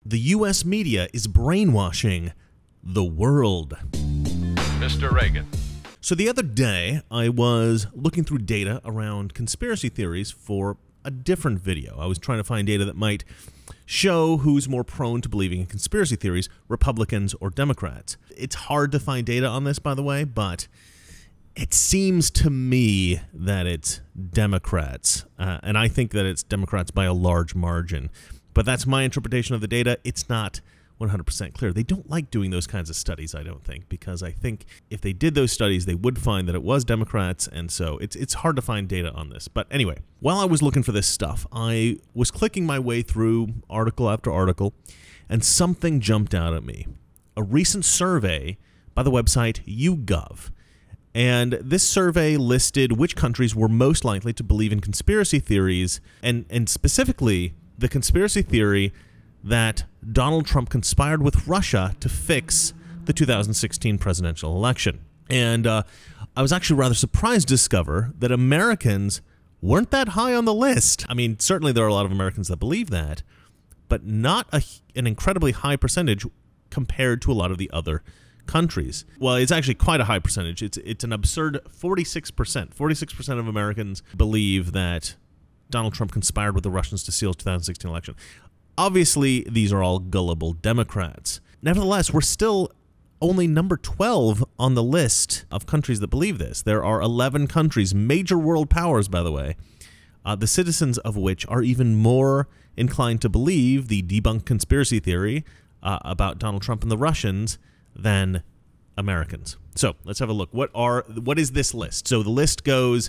The U.S. media is brainwashing the world. Mr. Reagan. So the other day, I was looking through data around conspiracy theories for a different video. I was trying to find data that might show who's more prone to believing in conspiracy theories, Republicans or Democrats. It's hard to find data on this, by the way, but it seems to me that it's Democrats, and I think that it's Democrats by a large margin. But that's my interpretation of the data. It's not 100% clear. They don't like doing those kinds of studies, I don't think, because I think if they did those studies, they would find that it was Democrats, and so it's hard to find data on this. But anyway, while I was looking for this stuff, I was clicking my way through article after article, and something jumped out at me. A recent survey by the website YouGov. And this survey listed which countries were most likely to believe in conspiracy theories, and specifically the conspiracy theory that Donald Trump conspired with Russia to fix the 2016 presidential election. And I was actually rather surprised to discover that Americans weren't that high on the list. I mean, certainly there are a lot of Americans that believe that, but not an incredibly high percentage compared to a lot of the other countries. Well, it's actually quite a high percentage. It's an absurd 46%. 46% of Americans believe that Donald Trump conspired with the Russians to steal the 2016 election. Obviously, these are all gullible Democrats. Nevertheless, we're still only number 12 on the list of countries that believe this. There are 11 countries, major world powers, by the way, the citizens of which are even more inclined to believe the debunked conspiracy theory about Donald Trump and the Russians than Americans. So let's have a look. What is this list? So the list goes,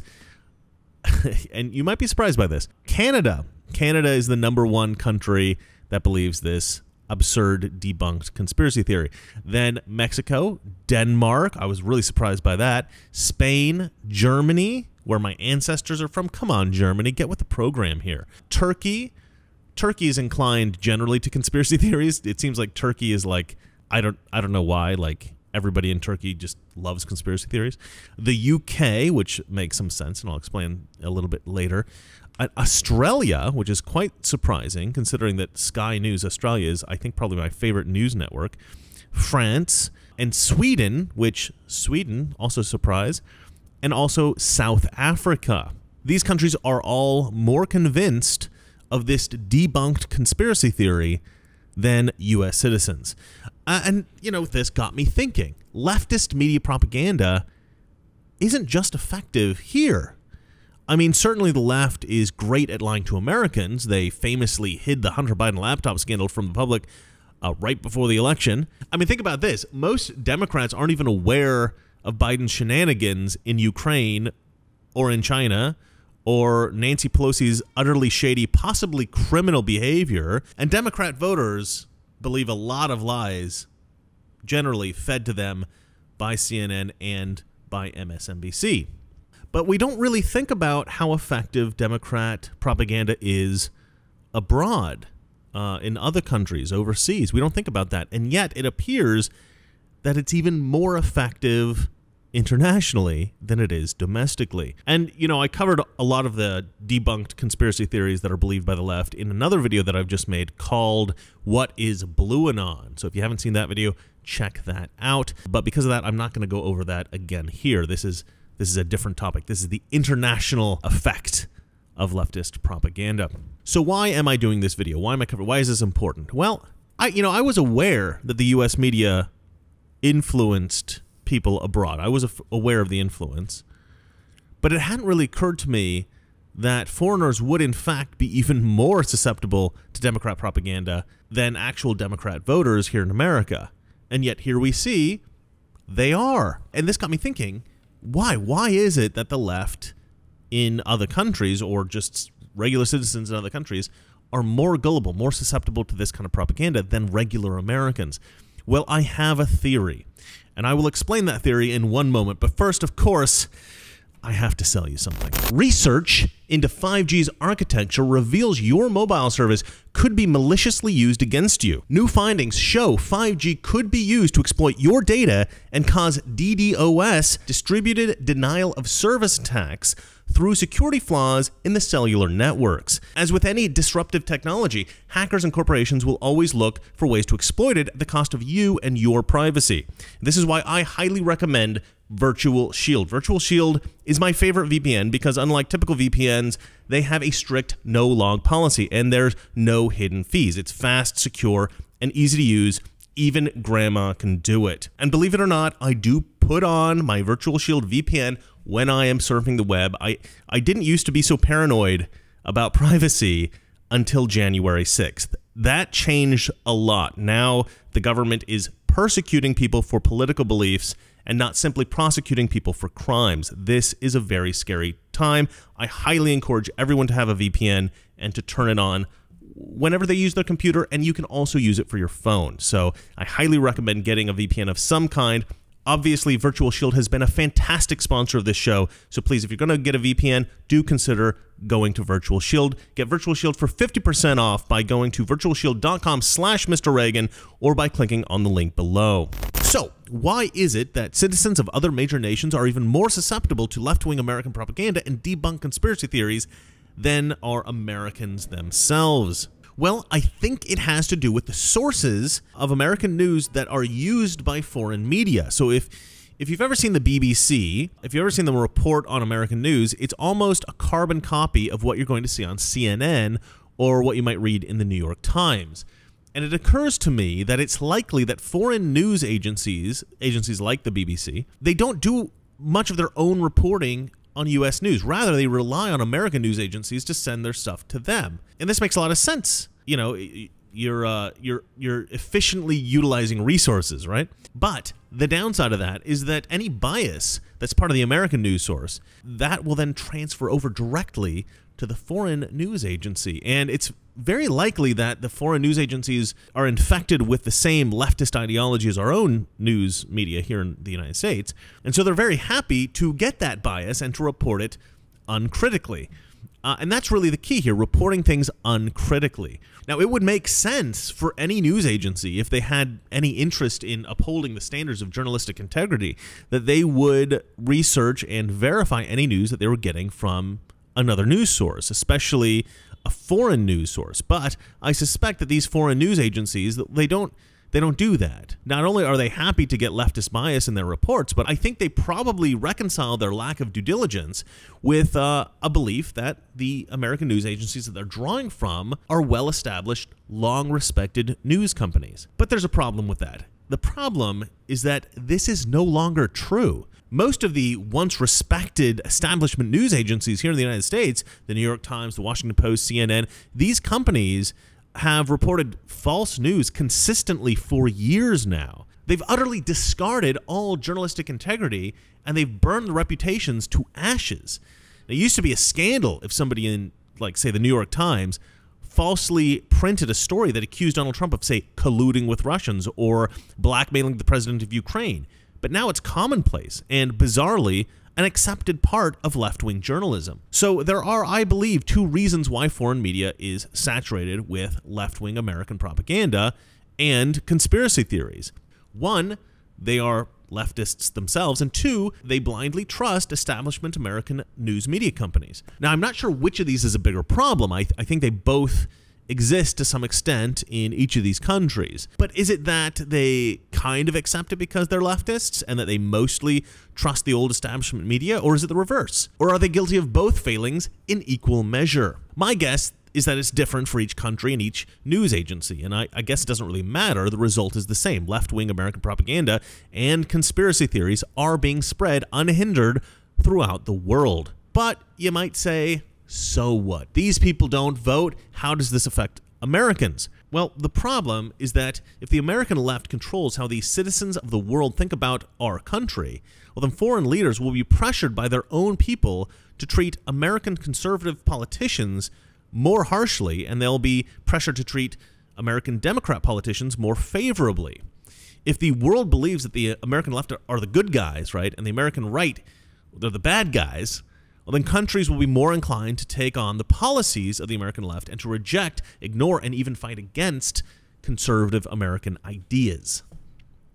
and you might be surprised by this. Canada is the number one country that believes this absurd debunked conspiracy theory. Then Mexico, Denmark, I was really surprised by that. Spain, Germany, where my ancestors are from. Come on, Germany, get with the program here. Turkey is inclined generally to conspiracy theories. It seems like Turkey is like, I don't know why, like everybody in Turkey just loves conspiracy theories. The UK, which makes some sense, and I'll explain a little bit later. Australia, which is quite surprising, considering that Sky News Australia is, I think, probably my favorite news network. France and Sweden, also surprise, and also South Africa. These countries are all more convinced of this debunked conspiracy theory than U.S. citizens. And, you know, this got me thinking. Leftist media propaganda isn't just effective here. I mean, certainly the left is great at lying to Americans. They famously hid the Hunter Biden laptop scandal from the public right before the election. I mean, think about this. Most Democrats aren't even aware of Biden's shenanigans in Ukraine or in China, or Nancy Pelosi's utterly shady, possibly criminal behavior. And Democrat voters believe a lot of lies generally fed to them by CNN and by MSNBC. But we don't really think about how effective Democrat propaganda is abroad, in other countries, overseas. We don't think about that. And yet it appears that it's even more effective internationally than it is domestically. And, you know, I covered a lot of the debunked conspiracy theories that are believed by the left in another video that I've just made called What is Blueanon? So if you haven't seen that video, check that out. But because of that, I'm not going to go over that again here. This is a different topic. This is the international effect of leftist propaganda. So why am I doing this video? Why am I covering? Why is this important? Well, I was aware that the U.S. media influenced people abroad. I was aware of the influence, but it hadn't really occurred to me that foreigners would in fact be even more susceptible to Democrat propaganda than actual Democrat voters here in America. And yet here we see they are. And this got me thinking, why? Why is it that the left in other countries, or just regular citizens in other countries, are more gullible, more susceptible to this kind of propaganda than regular Americans? Well, I have a theory, and I will explain that theory in one moment. But first, of course, I have to sell you something. Research into 5G's architecture reveals your mobile service could be maliciously used against you. New findings show 5G could be used to exploit your data and cause DDoS, distributed denial of service attacks, through security flaws in the cellular networks. As with any disruptive technology, hackers and corporations will always look for ways to exploit it at the cost of you and your privacy. This is why I highly recommend Virtual Shield. Virtual Shield is my favorite VPN because unlike typical VPNs, they have a strict no-log policy and there's no hidden fees. It's fast, secure, and easy to use. Even grandma can do it. And believe it or not, I do put on my Virtual Shield VPN when I am surfing the web. I didn't used to be so paranoid about privacy until January 6th. That changed a lot. Now the government is persecuting people for political beliefs and not simply prosecuting people for crimes. This is a very scary time. I highly encourage everyone to have a VPN and to turn it on whenever they use their computer, and you can also use it for your phone. So I highly recommend getting a VPN of some kind. Obviously, Virtual Shield has been a fantastic sponsor of this show, so please, if you're going to get a VPN, do consider going to Virtual Shield. Get Virtual Shield for 50% off by going to virtualshield.com/Mr. Reagan or by clicking on the link below. So, why is it that citizens of other major nations are even more susceptible to left-wing American propaganda and debunked conspiracy theories than are Americans themselves? Well, I think it has to do with the sources of American news that are used by foreign media. So if you've ever seen the BBC, if you've ever seen them report on American news, it's almost a carbon copy of what you're going to see on CNN or what you might read in the New York Times. And it occurs to me that it's likely that foreign news agencies like the BBC, they don't do much of their own reporting on U.S. news. Rather, they rely on American news agencies to send their stuff to them. And this makes a lot of sense. You know, you're efficiently utilizing resources, right? But the downside of that is that any bias that's part of the American news source, that will then transfer over directly to the foreign news agency. And it's very likely that the foreign news agencies are infected with the same leftist ideology as our own news media here in the United States. And so they're very happy to get that bias and to report it uncritically. And that's really the key here, reporting things uncritically. Now, it would make sense for any news agency, if they had any interest in upholding the standards of journalistic integrity, that they would research and verify any news that they were getting from another news source, especially a foreign news source. But I suspect that these foreign news agencies, they don't do that. Not only are they happy to get leftist bias in their reports, but I think they probably reconcile their lack of due diligence with a belief that the American news agencies that they're drawing from are well-established, long-respected news companies. But there's a problem with that. The problem is that this is no longer true. Most of the once respected establishment news agencies here in the United States, the New York Times, the Washington Post, CNN, these companies have reported false news consistently for years now. They've utterly discarded all journalistic integrity, and they've burned the reputations to ashes. It used to be a scandal if somebody in, like, say, the New York Times falsely printed a story that accused Donald Trump of, say, colluding with Russians or blackmailing the president of Ukraine. But now it's commonplace and, bizarrely, an accepted part of left-wing journalism. So there are, I believe, two reasons why foreign media is saturated with left-wing American propaganda and conspiracy theories. One, they are leftists themselves, and two, they blindly trust establishment American news media companies. Now, I'm not sure which of these is a bigger problem. I think they both exist to some extent in each of these countries. But is it that they kind of accept it because they're leftists and that they mostly trust the old establishment media, or is it the reverse? Or are they guilty of both failings in equal measure? My guess is that it's different for each country and each news agency, and I guess it doesn't really matter. The result is the same. Left-wing American propaganda and conspiracy theories are being spread unhindered throughout the world. But you might say, so what? These people don't vote. How does this affect Americans? Well, the problem is that if the American left controls how the citizens of the world think about our country, well, then foreign leaders will be pressured by their own people to treat American conservative politicians more harshly, and they'll be pressured to treat American Democrat politicians more favorably. If the world believes that the American left are the good guys, right, and the American right, they're the bad guys, well, then countries will be more inclined to take on the policies of the American left and to reject, ignore, and even fight against conservative American ideas.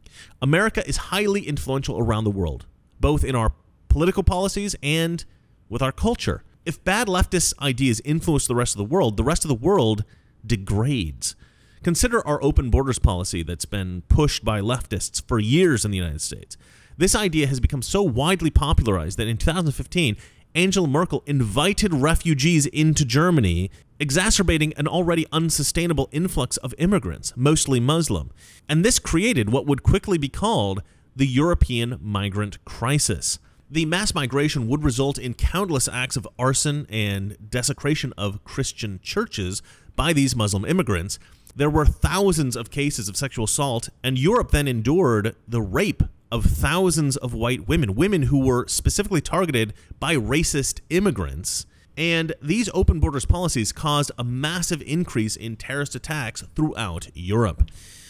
America is highly influential around the world, both in our political policies and with our culture. If bad leftist ideas influence the rest of the world degrades. Consider our open borders policy that's been pushed by leftists for years in the United States. This idea has become so widely popularized that in 2015, Angela Merkel invited refugees into Germany, exacerbating an already unsustainable influx of immigrants, mostly Muslim. And this created what would quickly be called the European migrant crisis. The mass migration would result in countless acts of arson and desecration of Christian churches by these Muslim immigrants. There were thousands of cases of sexual assault, and Europe then endured the rape of thousands of white women who were specifically targeted by racist immigrants. And these open borders policies caused a massive increase in terrorist attacks throughout Europe.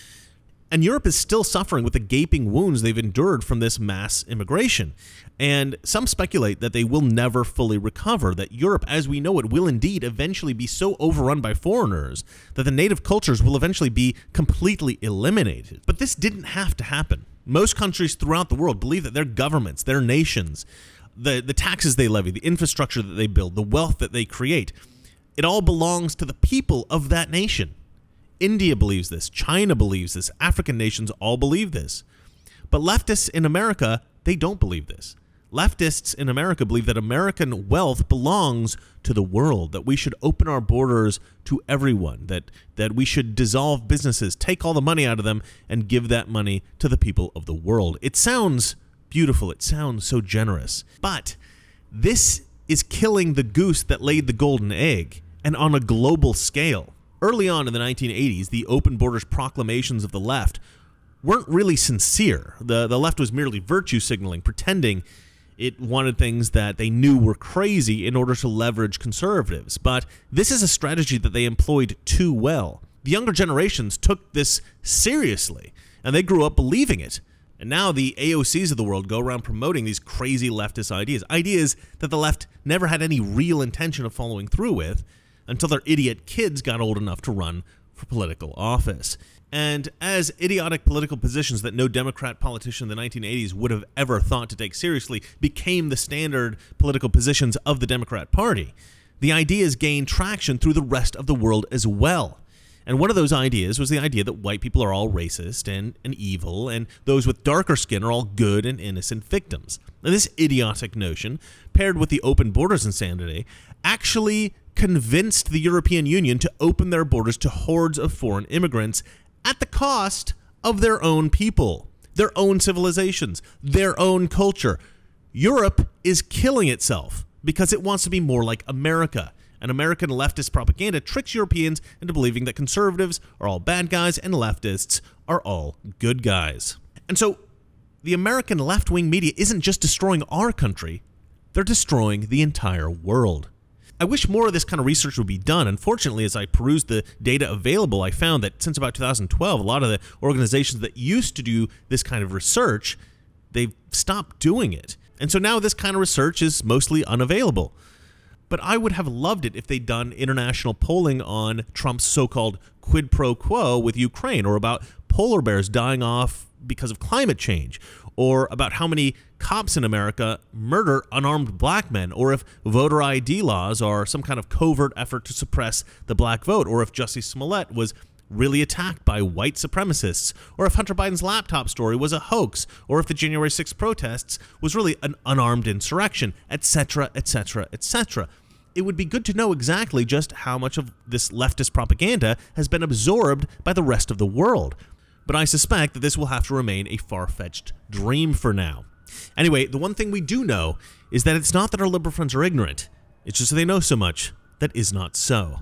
And Europe is still suffering with the gaping wounds they've endured from this mass immigration. And some speculate that they will never fully recover, that Europe, as we know it, will indeed eventually be so overrun by foreigners that the native cultures will eventually be completely eliminated. But this didn't have to happen. Most countries throughout the world believe that their governments, their nations, the taxes they levy, the infrastructure that they build, the wealth that they create, it all belongs to the people of that nation. India believes this, China believes this, African nations all believe this. But leftists in America, they don't believe this. Leftists in America believe that American wealth belongs to the world, that we should open our borders to everyone, that we should dissolve businesses, take all the money out of them, and give that money to the people of the world. It sounds beautiful. It sounds so generous. But this is killing the goose that laid the golden egg, and on a global scale. Early on in the 1980s, the open borders proclamations of the left weren't really sincere. The left was merely virtue signaling, pretending it wanted things that they knew were crazy in order to leverage conservatives. But this is a strategy that they employed too well. The younger generations took this seriously, and they grew up believing it. And now the AOCs of the world go around promoting these crazy leftist ideas that the left never had any real intention of following through with until their idiot kids got old enough to run for political office. And as idiotic political positions that no Democrat politician in the 1980s would have ever thought to take seriously became the standard political positions of the Democrat Party, the ideas gained traction through the rest of the world as well. And one of those ideas was the idea that white people are all racist and evil, and those with darker skin are all good and innocent victims. And this idiotic notion, paired with the open borders insanity, actually convinced the European Union to open their borders to hordes of foreign immigrants at the cost of their own people, their own civilizations, their own culture. Europe is killing itself because it wants to be more like America. And American leftist propaganda tricks Europeans into believing that conservatives are all bad guys and leftists are all good guys. And so the American left-wing media isn't just destroying our country, they're destroying the entire world. I wish more of this kind of research would be done. Unfortunately, as I perused the data available, I found that since about 2012, a lot of the organizations that used to do this kind of research, they've stopped doing it. And so now this kind of research is mostly unavailable. But I would have loved it if they'd done international polling on Trump's so-called quid pro quo with Ukraine, or about polar bears dying off because of climate change, or about how many cops in America murder unarmed black men, or if voter ID laws are some kind of covert effort to suppress the black vote, or if Jussie Smollett was really attacked by white supremacists, or if Hunter Biden's laptop story was a hoax, or if the January 6th protests was really an unarmed insurrection, etc., etc., etc. It would be good to know exactly just how much of this leftist propaganda has been absorbed by the rest of the world. But I suspect that this will have to remain a far-fetched dream for now. Anyway, the one thing we do know is that it's not that our liberal friends are ignorant. It's just that they know so much that is not so.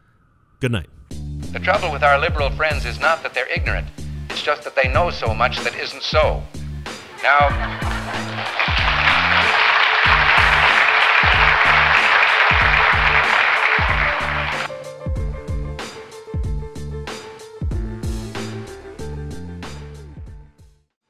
Good night. The trouble with our liberal friends is not that they're ignorant. It's just that they know so much that isn't so. Now...